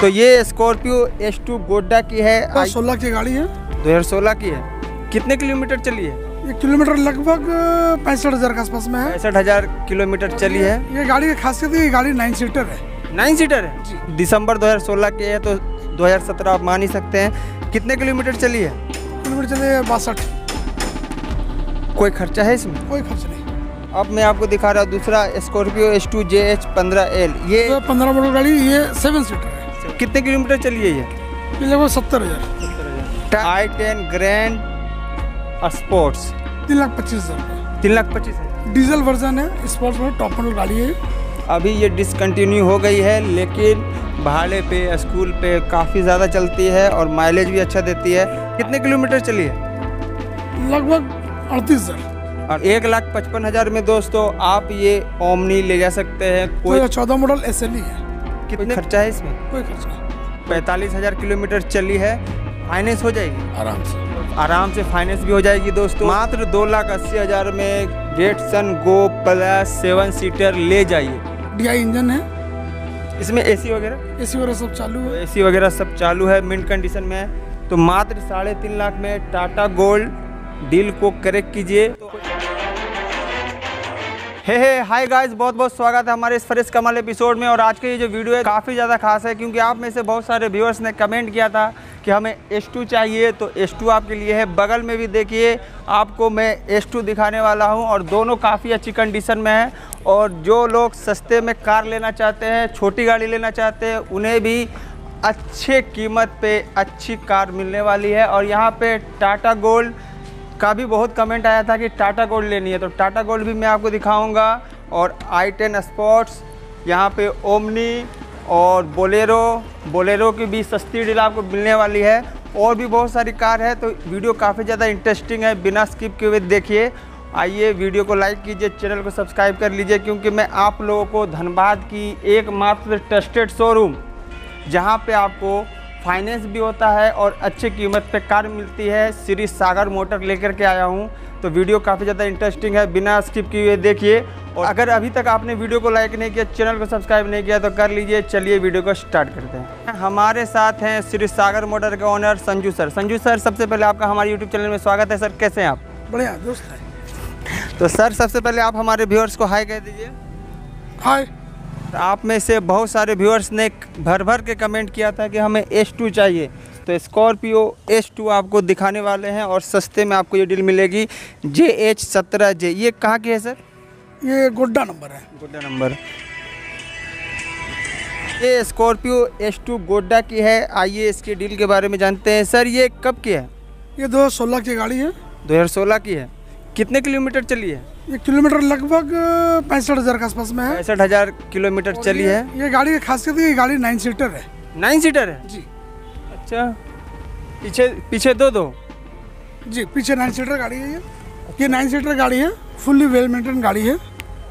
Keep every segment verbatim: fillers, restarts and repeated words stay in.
तो ये Scorpio S two Godda की है, सोलह की गाड़ी है, दो हज़ार सोलह की है। कितने किलोमीटर चली है? ये किलोमीटर लगभग पैंसठ हजार के आसपास में है। पैंसठ हजार किलोमीटर चली है। ये गाड़ी की खासियत है, ये गाड़ी नाइन सीटर है। नाइन सीटर है। दिसंबर दो हज़ार सोलह की है तो दो हज़ार सत्रह आप मान ही सकते हैं। कितने किलोमीटर चली है? किलोमीटर चले बासठ। कोई खर्चा है इसमें? कोई खर्च नहीं। अब मैं आपको दिखा रहा हूँ दूसरा Scorpio S two J H पंद्रह एल। ये तो पंद्रह मॉडल गाड़ी, ये सेवन सीटर है। कितने किलोमीटर चली है ये? ये लगभग सत्तर हजार। आई टेन ग्रैंड स्पोर्ट्स तीन लाख पच्चीस हजार तीन लाख पच्चीस है। डीजल वर्जन है, स्पोर्ट्स में टॉप मॉडल गाड़ी है। अभी ये डिसकंटिन्यू हो गई है, लेकिन भाड़े पे स्कूल पे काफ़ी ज़्यादा चलती है और माइलेज भी अच्छा देती है। कितने किलोमीटर चली है? लगभग अड़तीस हजार। और एक लाख पचपन हज़ार में दोस्तों आप ये ओमनी ले जा सकते हैं। कोई चौदह मॉडल एस एल ई है। कितने खर्चा है इसमें? कोई खर्चा नहीं। पैंतालीस हज़ार किलोमीटर चली है। फाइनेंस हो जाएगी आराम से, आराम से फाइनेंस भी हो जाएगी दोस्तों। मात्र दो लाख अस्सी हज़ार में Datsun go plus seven seater ले जाइए। डी आई इंजन है, इसमें एसी वगैरह एसी वगैरह सब चालू है। एसी वगैरह सब चालू है, मिंट कंडीशन में है। तो मात्र साढ़े तीन लाख में टाटा गोल्ड डील को करेक्ट कीजिए। हे हे हाय गाइस, बहुत बहुत स्वागत है हमारे इस फ्रेश कमाल एपिसोड में। और आज का ये जो वीडियो है काफ़ी ज़्यादा खास है, क्योंकि आप में से बहुत सारे व्यूअर्स ने कमेंट किया था कि हमें एस टू चाहिए। तो एस टू आपके लिए है। बगल में भी देखिए, आपको मैं एस टू दिखाने वाला हूं और दोनों काफ़ी अच्छी कंडीशन में है। और जो लोग सस्ते में कार लेना चाहते हैं, छोटी गाड़ी लेना चाहते हैं, उन्हें भी अच्छे कीमत पे अच्छी कार मिलने वाली है। और यहाँ पे टाटा गोल्ड का भी बहुत कमेंट आया था कि टाटा गोल्ड लेनी है, तो टाटा गोल्ड भी मैं आपको दिखाऊंगा। और आई टेन स्पोर्ट्स, यहाँ पे ओमनी और बोलेरो बोलेरो की भी सस्ती डील आपको मिलने वाली है। और भी बहुत सारी कार है। तो वीडियो काफ़ी ज़्यादा इंटरेस्टिंग है, बिना स्किप किए हुए देखिए। आइए वीडियो को लाइक कीजिए, चैनल को सब्सक्राइब कर लीजिए, क्योंकि मैं आप लोगों को धनबाद की एकमात्र ट्रस्टेड शोरूम, जहाँ पे आपको फाइनेंस भी होता है और अच्छे कीमत पे कार मिलती है, श्री सागर मोटर लेकर के आया हूँ। तो वीडियो काफ़ी ज़्यादा इंटरेस्टिंग है, बिना स्किप किए हुए देखिए। और अगर अभी तक आपने वीडियो को लाइक नहीं किया, चैनल को सब्सक्राइब नहीं किया, तो कर लीजिए। चलिए वीडियो को स्टार्ट करते हैं। हमारे साथ हैं श्री सागर मोटर के owner Sanju sir. Sanju sir, सबसे पहले आपका हमारे यूट्यूब चैनल में स्वागत है। सर कैसे हैं आप? बढ़िया दोस्त है। तो सर, सबसे पहले आप हमारे व्यूअर्स को हाय कह दीजिए। हाय। आप में से बहुत सारे व्यूअर्स ने भर भर के कमेंट किया था कि हमें एस टू चाहिए। तो स्कॉर्पियो एस टू आपको दिखाने वाले हैं और सस्ते में आपको ये डील मिलेगी। जे एच सत्रह जे, ये कहाँ की है सर? ये गोड्डा नंबर है। गोड्डा नंबर। ये स्कॉर्पियो एस टू गोड्डा की है। आइए इसके डील के बारे में जानते हैं। सर ये कब की है? ये दो हज़ार सोलह की गाड़ी है। दो हज़ार सोलह की है। कितने किलोमीटर चली है? ये किलोमीटर लगभग पैंसठ हजार के आसपास में है। पैंसठ हजार किलोमीटर चली है। ये गाड़ी की खासियत है, ये गाड़ी नाइन सीटर है। नाइन सीटर है जी। अच्छा, पीछे पीछे दो दो जी, पीछे नाइन सीटर गाड़ी है। ये ये नाइन सीटर गाड़ी है, फुल्ली वेल मेंटेन गाड़ी है।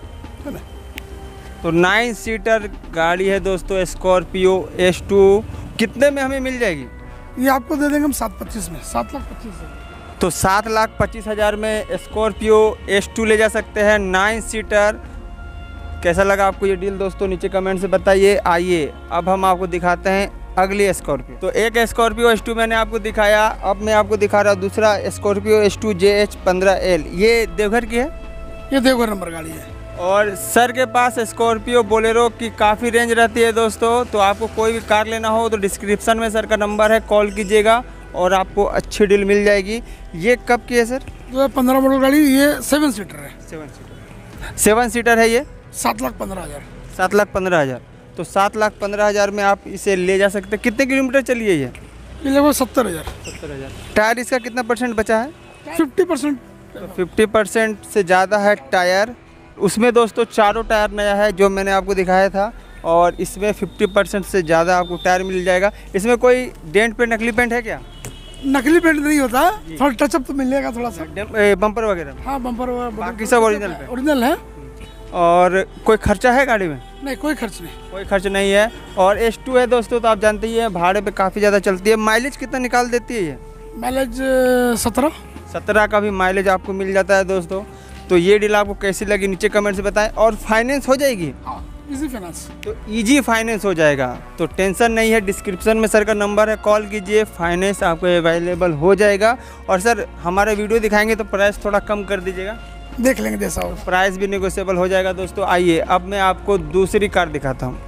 तो नाइन सीटर गाड़ी है दोस्तों स्कॉर्पियो एस टू। कितने में हमें मिल जाएगी? ये आपको दे देंगे हम सात पच्चीस में, सात लाख पच्चीस हजार। तो सात लाख पच्चीस हज़ार में स्कॉर्पियो एस टू ले जा सकते हैं, नाइन सीटर। कैसा लगा आपको ये डील दोस्तों? नीचे कमेंट से बताइए। आइए अब हम आपको दिखाते हैं अगली स्कॉर्पियो। तो एक स्कॉर्पियो एस टू मैंने आपको दिखाया, अब मैं आपको दिखा रहा हूँ दूसरा Scorpio S two J H पंद्रह एल। ये देवघर की है। ये देवघर नंबर गाड़ी है। और सर के पास स्कॉर्पियो बोलेरो की काफ़ी रेंज रहती है दोस्तों। तो आपको कोई भी कार लेना हो तो डिस्क्रिप्शन में सर का नंबर है, कॉल कीजिएगा और आपको अच्छी डील मिल जाएगी। ये कब की है सर? दो हज़ार पंद्रह मॉडल गाड़ी, ये सेवन सीटर है। सेवन सीटर सेवन सीटर है ये। सात लाख पंद्रह हज़ार सात लाख पंद्रह हज़ार तो सात लाख पंद्रह हज़ार में आप इसे ले जा सकते हैं। कितने किलोमीटर चली है ये? ये लगभग सत्तर हज़ार सत्तर हज़ार टायर इसका कितना परसेंट बचा है? फिफ्टी परसेंट तो फिफ्टी परसेंट से ज़्यादा है टायर। उसमें दोस्तों चारों टायर नया है जो मैंने आपको दिखाया था, और इसमें फिफ्टी परसेंट से ज़्यादा आपको टायर मिल जाएगा। इसमें कोई डेंट पे नकली पेंट है क्या? नकली पेंट नहीं होता, थोड़ा टचअप तो मिलेगा थोड़ा सा। बम्पर वगैरह? हाँ, बम्पर वगैरह बाकी सब ओरिजिनल पे? ओरिजिनल है। और कोई खर्चा है गाड़ी में? नहीं, कोई खर्च नहीं। कोई खर्च नहीं है। और एस टू है दोस्तों, तो आप जानते ही हैं भाड़े पे काफ़ी ज़्यादा चलती है। माइलेज कितना निकाल देती है ये? माइलेज सत्रह सत्रह का भी माइलेज आपको मिल जाता है दोस्तों। तो ये डील आपको कैसी लगी नीचे कमेंट से बताएं। और फाइनेंस हो जाएगी? हाँ, इजी फाइनेंस। तो इजी फाइनेंस हो जाएगा, तो टेंशन नहीं है। डिस्क्रिप्शन में सर का नंबर है, कॉल कीजिए, फाइनेंस आपको अवेलेबल हो जाएगा। और सर हमारे वीडियो दिखाएंगे तो प्राइस थोड़ा कम कर दीजिएगा, देख लेंगे जैसा हो। प्राइस भी नेगोशिएबल हो जाएगा। दोस्तों आइए अब मैं आपको दूसरी कार दिखाता हूँ।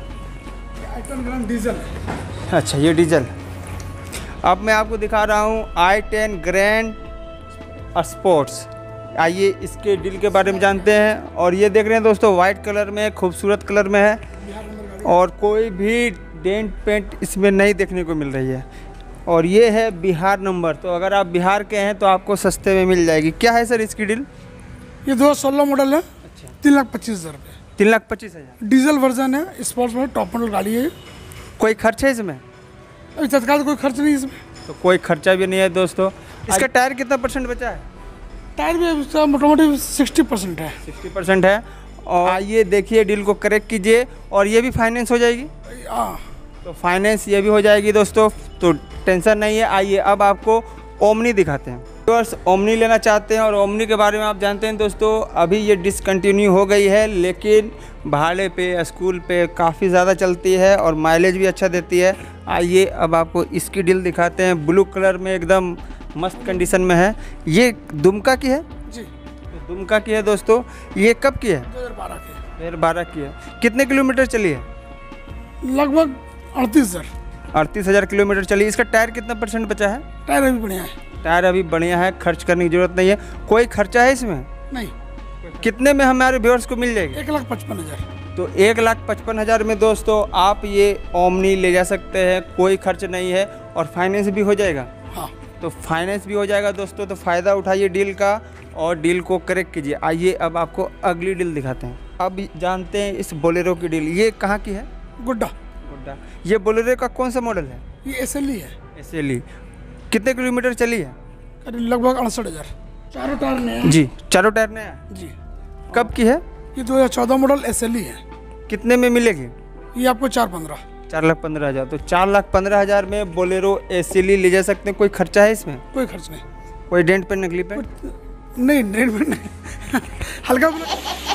I ten grand diesel. अच्छा ये डीजल। अब मैं आपको दिखा रहा हूँ आई टेन ग्रैंड स्पोर्ट्स। आइए इसके डील के बारे में जानते हैं। और ये देख रहे हैं दोस्तों, वाइट कलर में, खूबसूरत कलर में है और कोई भी डेंट पेंट इसमें नहीं देखने को मिल रही है। और ये है बिहार नंबर, तो अगर आप बिहार के हैं तो आपको सस्ते में मिल जाएगी। क्या है सर इसकी डील? ये दो हज़ार सोलह मॉडल है। अच्छा, तीन लाख पच्चीस हज़ार रुपये। तीन लाख पच्चीस हज़ार डीजल वर्जन है, स्पोर्ट्स में टॉप मॉडल गाड़ी है। कोई खर्च है इसमें? अभी तत्काल कोई खर्च नहीं इसमें, तो कोई खर्चा भी नहीं है दोस्तों। इसका टायर कितना परसेंट बचा है? टायर भी इसका मोटामोटी सिक्सटी परसेंट है। सिक्सटी परसेंट है। और आइए देखिए, डील को करेक्ट कीजिए। और ये भी फाइनेंस हो जाएगी? हाँ, तो फाइनेंस ये भी हो जाएगी दोस्तों, तो टेंशन नहीं है। आइए अब आपको ओमनी दिखाते हैं। व्यूअर्स ओमनी लेना चाहते हैं और ओमनी के बारे में आप जानते हैं दोस्तों, अभी ये डिसकंटिन्यू हो गई है, लेकिन भाड़े पे, स्कूल पे काफ़ी ज़्यादा चलती है और माइलेज भी अच्छा देती है। आइए अब आपको इसकी डील दिखाते हैं। ब्लू कलर में एकदम मस्त कंडीशन में है। ये दुमका की है जी, तो दुमका की है दोस्तों। ये कब की है? दो हज़ार बारह की। दो हज़ार बारह की है। कितने किलोमीटर चली है? लगभग अड़तीस हज़ार। अड़तीस हज़ार किलोमीटर चली। इसका टायर कितना परसेंट बचा है? टायर अभी बढ़िया है। टायर अभी बढ़िया है, खर्च करने की जरूरत नहीं है। कोई खर्चा है इसमें? नहीं। कितने में हमारे व्यूअर्स को मिल जाएगी? एक लाख पचपन हज़ार। तो एक लाख पचपन हज़ार में दोस्तों आप ये ओमनी ले जा सकते हैं, कोई खर्च नहीं है और फाइनेंस भी हो जाएगा। हाँ, तो फाइनेंस भी हो जाएगा दोस्तों, तो फ़ायदा उठाइए डील का और डील को करेक्ट कीजिए। आइए अब आपको अगली डील दिखाते हैं। अब जानते हैं इस बोलेरो की डील। ये कहाँ की है? गुड्डा। गुड्डा। ये बोलेरो का कौन सा मॉडल है? ये एस एल ई है। S L E. कितने किलोमीटर चली है? करीब लगभग अड़सठ हज़ार। चारों टायर नए हैं। जी, चारों टायर नया है। जी। कब की है? ये दो हज़ार चौदह मॉडल एस एल ई है। कितने में मिलेगी? ये आपको चार पंद्रह। चार लाख पंद्रह हज़ार। तो चार लाख पंद्रह हज़ार में बोलेरो एस एल ई ले जा सकते हैं। कोई खर्चा है इसमें? कोई खर्च नहीं। कोई डेंट पे, नकली पे? नहीं, डेढ़ में नहीं। हल्का बुलेट,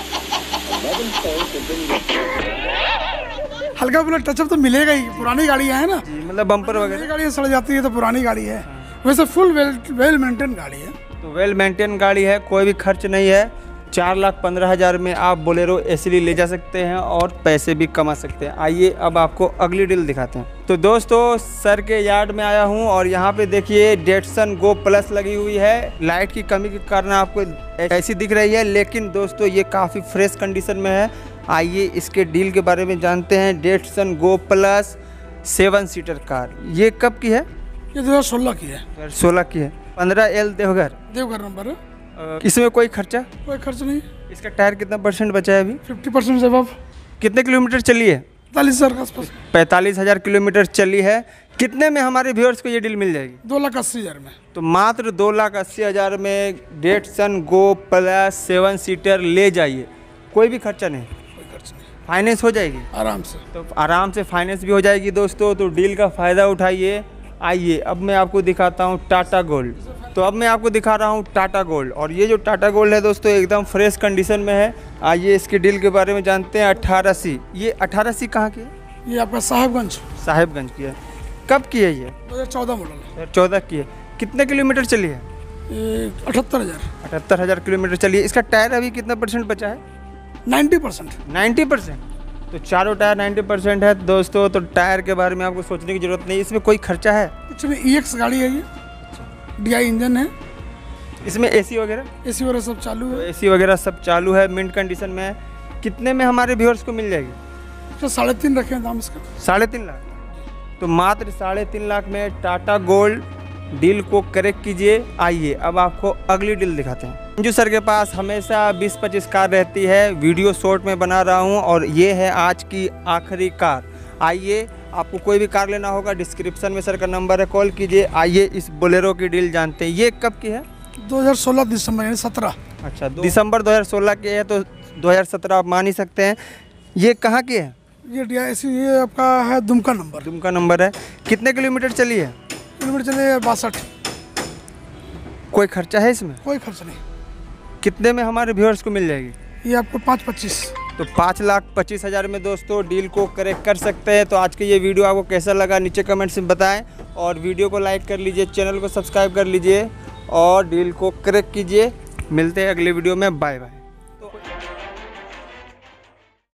हल्का बुलेट टचअप तो मिलेगा ही। पुरानी गाड़ी है ना, जी, मतलब बम्पर नई वगैरह। गाड़ी सड़ जाती है तो पुरानी गाड़ी है। वैसे फुल वेल वेल मेंटेन गाड़ी है। तो वेल मेंटेन गाड़ी है, कोई भी खर्च नहीं है। चार लाख पंद्रह हज़ार में आप बोलेरो एस एल ई ले जा सकते हैं और पैसे भी कमा सकते हैं। आइए अब आपको अगली डील दिखाते हैं। तो दोस्तों सर के यार्ड में आया हूं और यहाँ पे देखिए डेटसन गो प्लस लगी हुई है। लाइट की कमी के कारण आपको ऐसी दिख रही है, लेकिन दोस्तों ये काफ़ी फ्रेश कंडीशन में है। आइए इसके डील के बारे में जानते हैं। Datsun go plus seven seater car, ये कब की है? ये दो हज़ार सोलह की है। दो हज़ार सोलह की है। पंद्रह एल देवघर। देवघर नंबर है। इसमें कोई खर्चा? कोई खर्च नहीं। इसका टायर कितना परसेंट बचा है अभी? फिफ्टी परसेंट से अब कितने किलोमीटर चली है? पैंतालीस हज़ार के आसपास। पैंतालीस हज़ार किलोमीटर चली है। कितने में हमारे व्यूअर्स को ये डील मिल जाएगी? दो लाख अस्सी हज़ार में। तो मात्र दो लाख अस्सी हज़ार में Datsun go plus seven seater ले जाइए, कोई भी खर्चा नहीं, कोई खर्च नहीं, फाइनेंस हो जाएगी आराम से। तो आराम से फाइनेंस भी हो जाएगी दोस्तों। तो डील का फ़ायदा उठाइए। आइए अब मैं आपको दिखाता हूँ टाटा गोल्ड। तो अब मैं आपको दिखा रहा हूँ टाटा गोल्ड, और ये जो टाटा गोल्ड है दोस्तों एकदम फ्रेश कंडीशन में है। आइए इसके डील के बारे में जानते हैं। अट्ठारह सी। ये अट्ठारह सी कहाँ की है? ये आपका साहिबगंज। साहिबगंज की है। कब की है ये? दो हज़ार चौदह मॉडल है। चौदह की है। कितने किलोमीटर चली है? ये अठहत्तर हज़ार। अठहत्तर हज़ार किलोमीटर चली है। इसका टायर अभी कितना परसेंट बचा है? Ninety percent. Ninety percent. तो चारों टायर नाइन्टी परसेंट है दोस्तों। तो टायर के बारे में आपको सोचने की जरूरत नहीं। इसमें कोई खर्चा है? कुछ नहीं, ई एक्स गाड़ी है ये। डी आई इंजन है। इसमें एसी वगैरह? एसी वगैरह सब चालू तो है। एसी वगैरह सब चालू है, मिंट कंडीशन में है। कितने में हमारे व्यूअर्स को मिल जाएगी? तो साढ़े तीन रखे हैं दाम इसका। साढ़े तीन लाख। तो मात्र साढ़े तीन लाख में टाटा गोल्ड डील को करेक्ट कीजिए। आइए अब आपको अगली डील दिखाते हैं। मंजू सर के पास हमेशा बीस पच्चीस कार रहती है, वीडियो शॉर्ट में बना रहा हूं और ये है आज की आखिरी कार। आइए आपको कोई भी कार लेना होगा, डिस्क्रिप्शन में सर का नंबर है, कॉल कीजिए। आइए इस बोलेरो की डील जानते हैं। ये कब की है? दो हज़ार सोलह दिसंबर यानी सत्रह। अच्छा, दिसंबर दो हज़ार सोलह की है, तो दो हज़ार सत्रह आप मान ही सकते हैं। ये कहाँ की है? ये डी आई एसी, ये आपका है दुमका नंबर। दुमका नंबर है। कितने किलोमीटर चली है? किलोमीटर चले बासठ। कोई खर्चा है इसमें? कोई खर्च नहीं। कितने में हमारे व्यूअर्स को मिल जाएगी? ये आपको पाँच पच्चीस। तो पाँच लाख पच्चीस हज़ार में दोस्तों डील को करेक्ट कर सकते हैं। तो आज के ये वीडियो आपको कैसा लगा नीचे कमेंट्स में बताएं और वीडियो को लाइक कर लीजिए, चैनल को सब्सक्राइब कर लीजिए और डील को करेक्ट कीजिए। मिलते हैं अगले वीडियो में, बाय बाय।